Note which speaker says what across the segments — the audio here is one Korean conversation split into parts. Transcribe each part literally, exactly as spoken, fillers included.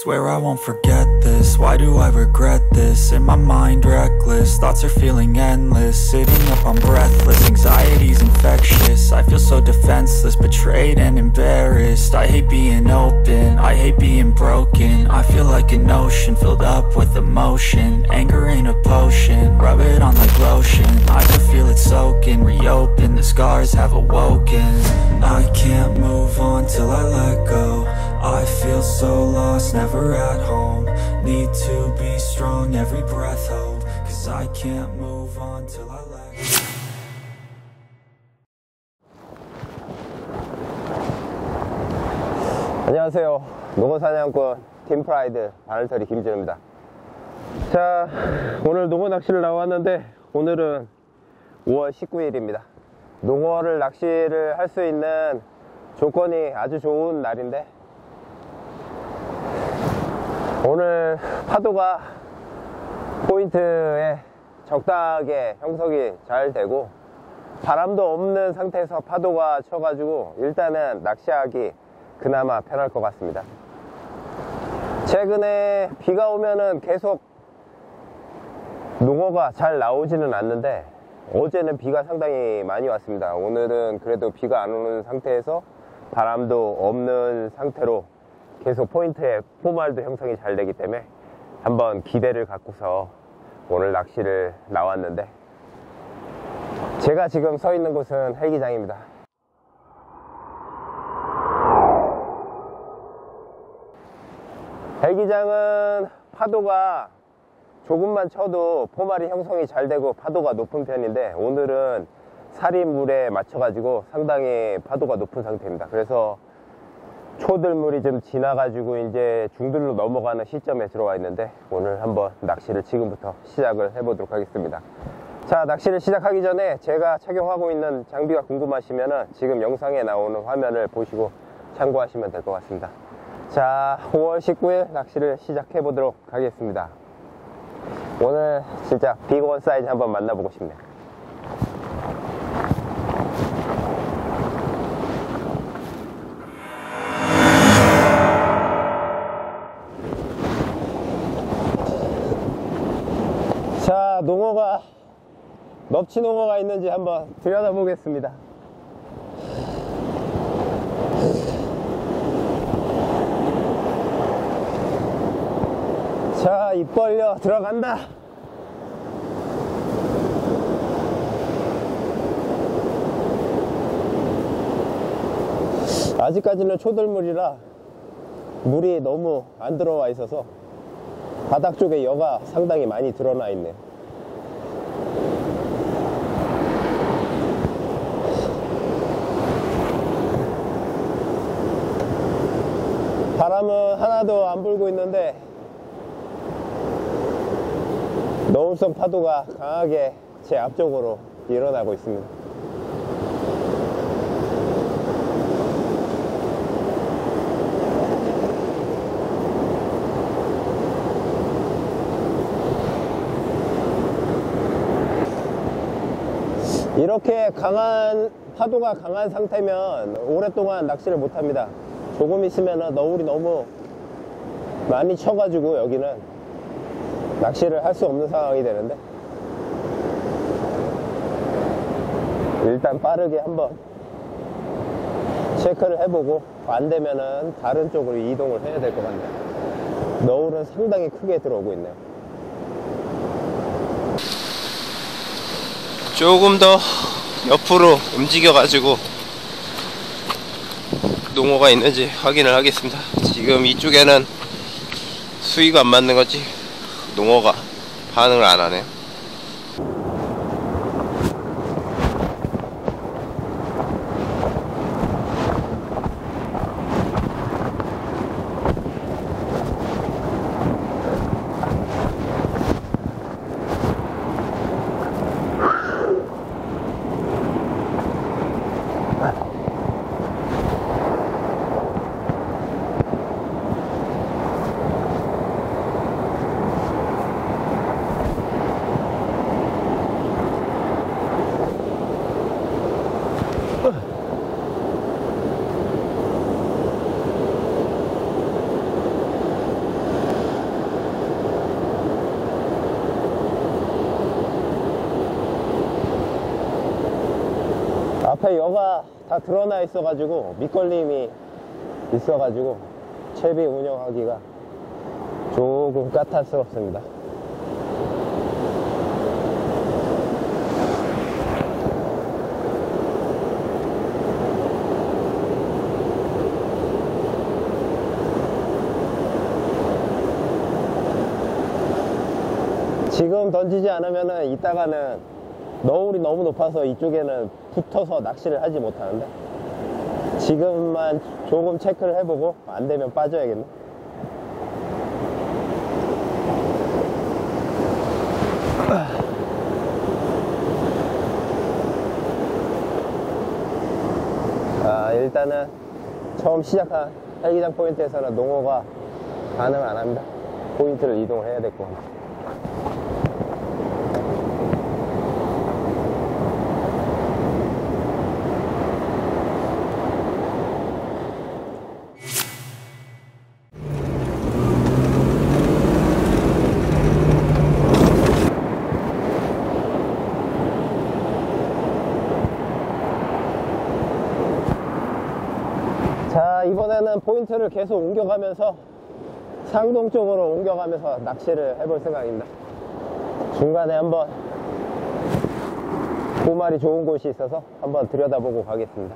Speaker 1: Swear I won't forget this, why do I regret this? In my mind reckless, thoughts are feeling endless. Sitting up, I'm breathless, anxiety's infectious. I feel so defenseless, betrayed and embarrassed. I hate being open, I hate being broken. I feel like an ocean filled up with emotion. Anger ain't a potion, rub it on like lotion. I can feel it soaking, reopen, the scars have awoken. I can't move on till I let go. I feel so lost, never at home. Need to be strong, every breath hold. Cause I can't move on till I let go.
Speaker 2: 안녕하세요. 농어사냥꾼 팀프라이드 바늘터리 김진우입니다. 자, 오늘 농어 낚시를 나왔는데 오늘은 오월 십구일입니다 농어를 낚시를 할 수 있는 조건이 아주 좋은 날인데 오늘 파도가 포인트에 적당하게 형성이 잘 되고 바람도 없는 상태에서 파도가 쳐가지고 일단은 낚시하기 그나마 편할 것 같습니다. 최근에 비가 오면은 계속 농어가 잘 나오지는 않는데 어제는 비가 상당히 많이 왔습니다. 오늘은 그래도 비가 안 오는 상태에서 바람도 없는 상태로 계속 포인트에 포말도 형성이 잘 되기 때문에 한번 기대를 갖고서 오늘 낚시를 나왔는데 제가 지금 서 있는 곳은 헬기장입니다. 헬기장은 파도가 조금만 쳐도 포말이 형성이 잘 되고 파도가 높은 편인데 오늘은 살인물에 맞춰 가지고 상당히 파도가 높은 상태입니다. 그래서 초들물이 좀 지나가지고 이제 중들로 넘어가는 시점에 들어와 있는데 오늘 한번 낚시를 지금부터 시작을 해보도록 하겠습니다. 자, 낚시를 시작하기 전에 제가 착용하고 있는 장비가 궁금하시면 지금 영상에 나오는 화면을 보시고 참고하시면 될 것 같습니다. 자, 오월 십구일 낚시를 시작해 보도록 하겠습니다. 오늘 진짜 빅원 사이즈 한번 만나보고 싶네요. 자, 농어가 넙치 농어가 있는지 한번 들여다보겠습니다. 자, 입 벌려 들어간다. 아직까지는 초들물이라 물이 너무 안 들어와 있어서 바닥 쪽에 여가 상당히 많이 드러나 있네요. 바람은 하나도 안 불고 있는데 너울성 파도가 강하게 제 앞쪽으로 일어나고 있습니다. 이렇게 강한 파도가 강한 상태면 오랫동안 낚시를 못합니다. 조금 있으면 너울이 너무 많이 쳐가지고 여기는 낚시를 할 수 없는 상황이 되는데 일단 빠르게 한번 체크를 해보고 안 되면은 다른 쪽으로 이동을 해야 될 것 같네요. 너울은 상당히 크게 들어오고 있네요.
Speaker 3: 조금 더 옆으로 움직여 가지고 농어가 있는지 확인을 하겠습니다. 지금 이쪽에는 수위가 안 맞는 거지 농어가 반응을 안 하네요.
Speaker 2: 앞에 여가 다 드러나 있어가지고 밑걸림이 있어가지고 채비 운영하기가 조금 까탈스럽습니다. 지금 던지지 않으면은 이따가는 너울이 너무 높아서 이쪽에는 붙어서 낚시를 하지 못하는데, 지금만 조금 체크를 해보고 안 되면 빠져야겠네. 아, 일단은 처음 시작한 헬기장 포인트에서는 농어가 반응을 안 합니다. 포인트를 이동을 해야 될 것 같아요. 자, 이번에는 포인트를 계속 옮겨가면서 상동 쪽으로 옮겨가면서 낚시를 해볼 생각입니다. 중간에 한번 보말이 좋은 곳이 있어서 한번 들여다보고 가겠습니다.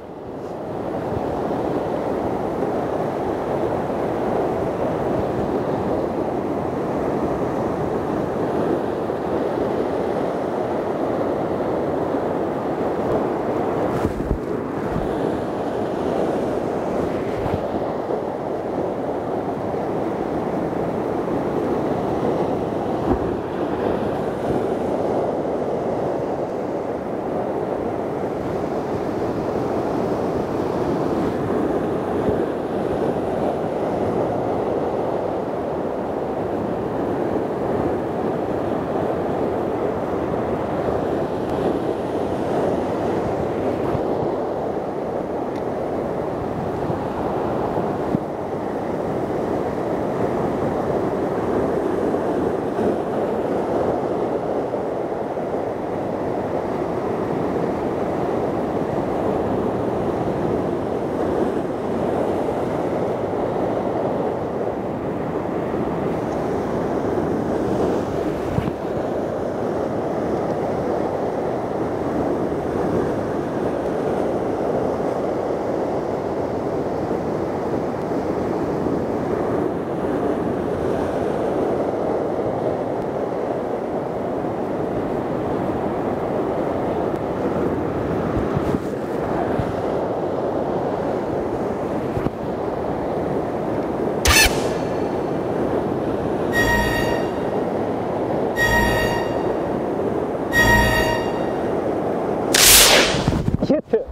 Speaker 2: 히트!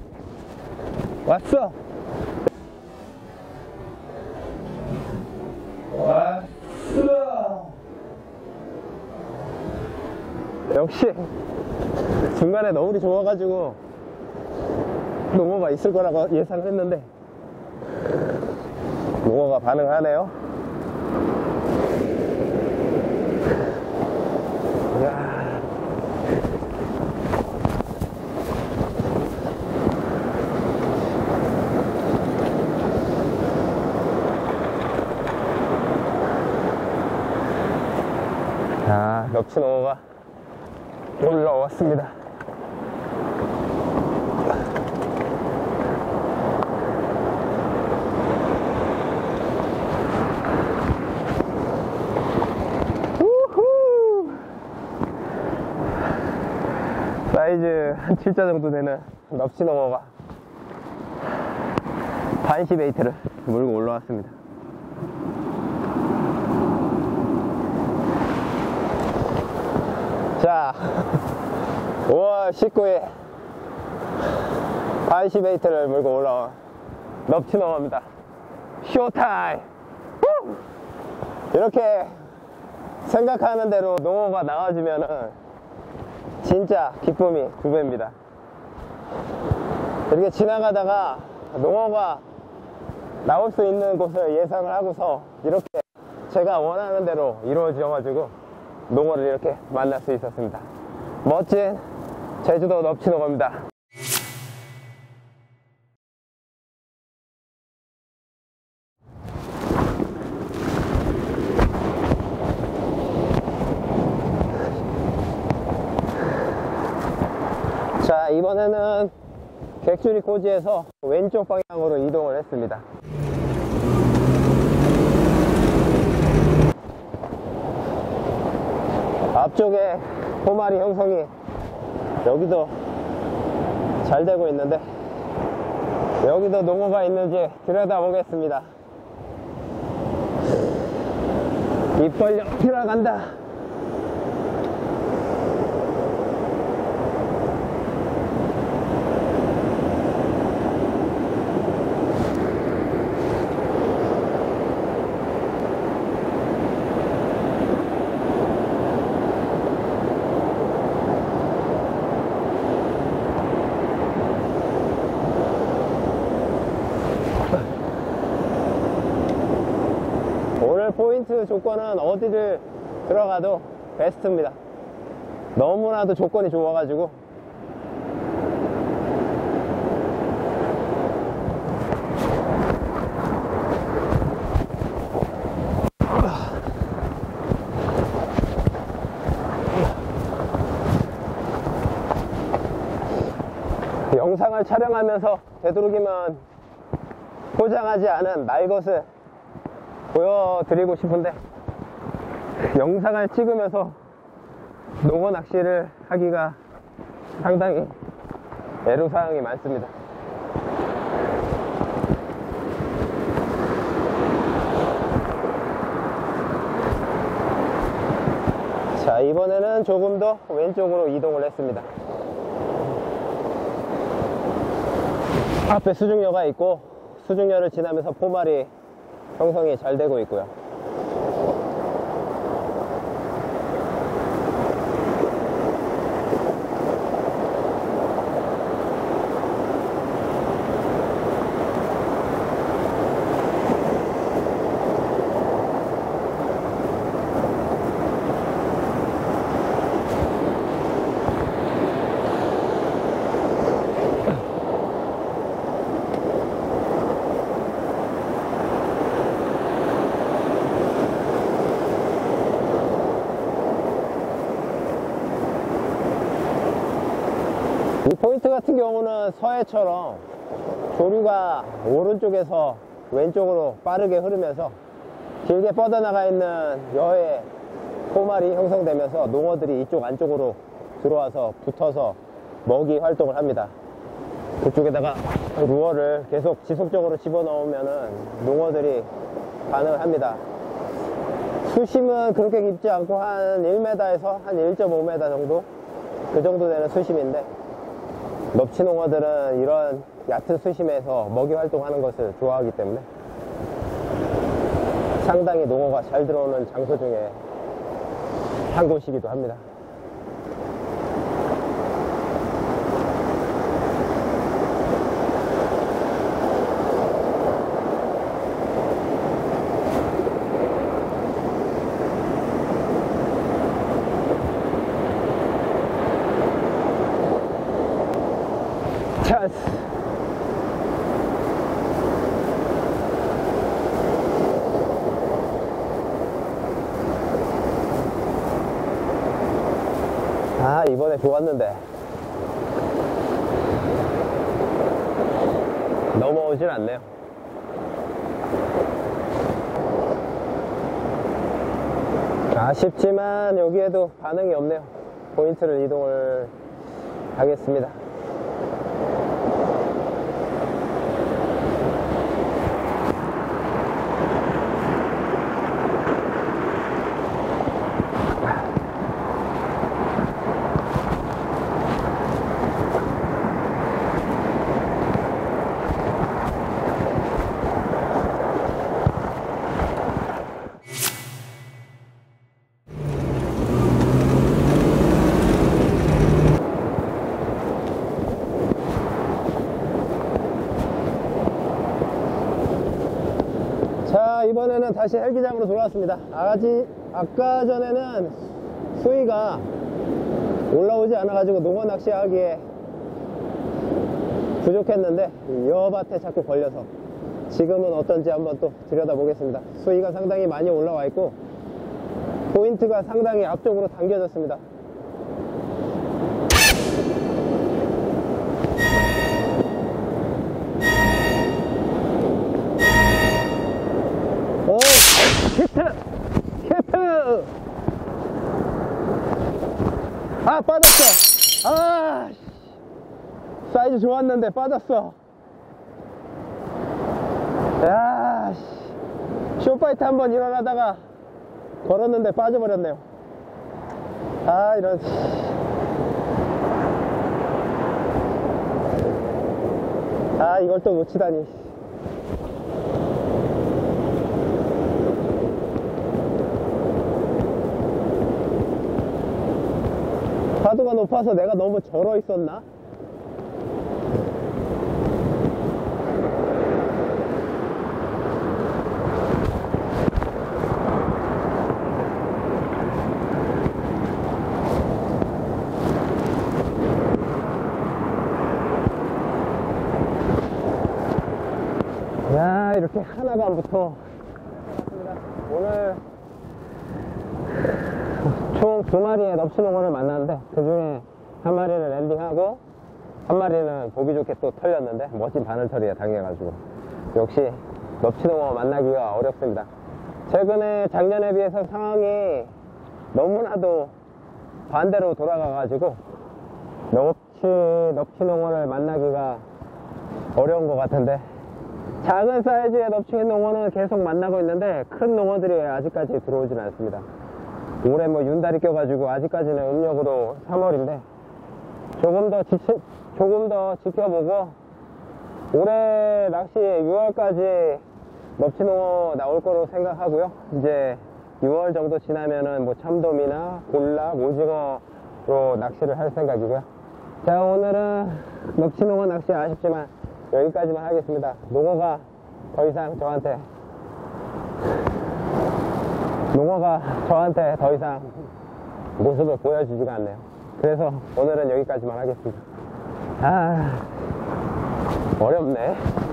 Speaker 2: 왔어! 왔어! 역시 중간에 너울이 좋아가지고 농어가 있을 거라고 예상을 했는데 농어가 반응하네요. 이야. 자, 넙치농어가 올라왔습니다. 우후! 사이즈 한 칠 자 정도 되는 넙치농어가 반시 베이트를 물고 올라왔습니다. 자, 오월 십구일 반시 베이트를 물고 올라온 넙치농어입니다. 쇼타임! 후! 이렇게 생각하는 대로 농어가 나와주면은 진짜 기쁨이 두 배입니다. 이렇게 지나가다가 농어가 나올 수 있는 곳을 예상을 하고서 이렇게 제가 원하는 대로 이루어져가지고 농어를 이렇게 만날 수 있었습니다. 멋진 제주도 넙치농어입니다. 이번에는 객주리 고지에서 왼쪽 방향으로 이동을 했습니다. 앞쪽에 포마리 형성이 여기도 잘 되고 있는데 여기도 농어가 있는지 들여다보겠습니다. 입 벌려 들어간다. 오늘 포인트 조건은 어디를 들어가도 베스트입니다. 너무나도 조건이 좋아가지고 영상을 촬영하면서 되도록이면 포장하지 않은 날것을 보여드리고 싶은데 영상을 찍으면서 농어 낚시를 하기가 상당히 애로사항이 많습니다. 자, 이번에는 조금 더 왼쪽으로 이동을 했습니다. 앞에 수중녀가 있고 수중녀를 지나면서 포마리 형성이 잘 되고 있고요. 이 포인트 같은 경우는 서해처럼 조류가 오른쪽에서 왼쪽으로 빠르게 흐르면서 길게 뻗어나가 있는 여해 포말이 형성되면서 농어들이 이쪽 안쪽으로 들어와서 붙어서 먹이 활동을 합니다. 그쪽에다가 루어를 계속 지속적으로 집어넣으면은 농어들이 반응을 합니다. 수심은 그렇게 깊지 않고 한 일 미터에서 한 일 점 오 미터 정도, 그 정도 되는 수심인데 넙치농어들은 이런 얕은 수심에서 먹이 활동하는 것을 좋아하기 때문에 상당히 농어가 잘 들어오는 장소 중에 한 곳이기도 합니다. 찬스. 아, 이번에 좋았는데 넘어오질 않네요. 아쉽지만 여기에도 반응이 없네요. 포인트를 이동을 하겠습니다. 자, 이번에는 다시 헬기장으로 돌아왔습니다. 아지, 아까 전에는 수위가 올라오지 않아가지고 농어 낚시하기에 부족했는데 여밭에 자꾸 걸려서 지금은 어떤지 한번 또 들여다보겠습니다. 수위가 상당히 많이 올라와 있고 포인트가 상당히 앞쪽으로 당겨졌습니다. 사이즈 좋았는데 빠졌어. 야, 씨. 쇼파이트 한번 일어나다가 걸었는데 빠져버렸네요. 아, 이런. 아, 이걸 또 놓치다니. 파도가 높아서 내가 너무 절어 있었나? 야, 이렇게 하나가 안 붙어. 오늘 총 두 마리의 넙치농어를 만났는데 그 중에 한 마리는 랜딩하고 한 마리는 보기 좋게 또 털렸는데 멋진 바늘털이에 당해가지고 역시 넙치농어 만나기가 어렵습니다. 최근에 작년에 비해서 상황이 너무나도 반대로 돌아가가지고 넙치, 넙치농어를 만나기가 어려운 것 같은데 작은 사이즈의 넙치 농어는 계속 만나고 있는데 큰 농어들이 아직까지 들어오진 않습니다. 올해 뭐 윤달이 껴가지고 아직까지는 음력으로 삼월인데 조금 더 지치, 조금 더 지켜보고 올해 낚시 유월까지 넙치농어 나올 거로 생각하고요. 이제 유월 정도 지나면은 뭐 참돔이나 볼락, 오징어로 낚시를 할 생각이고요. 자, 오늘은 넙치농어 낚시 아쉽지만 여기까지만 하겠습니다. 농어가 더 이상 저한테 농어가 저한테 더 이상 모습을 보여주지가 않네요. 그래서 오늘은 여기까지만 하겠습니다. 아, 어렵네.